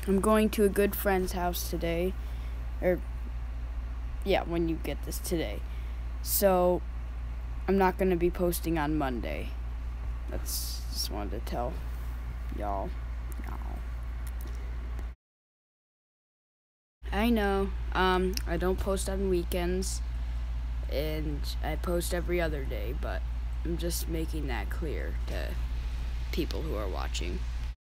I'm going to a good friend's house today. Or, yeah, when you get this today. So, I'm not going to be posting on Monday. Just wanted to tell y'all. I know. I don't post on weekends, and I post every other day, but I'm just making that clear to people who are watching.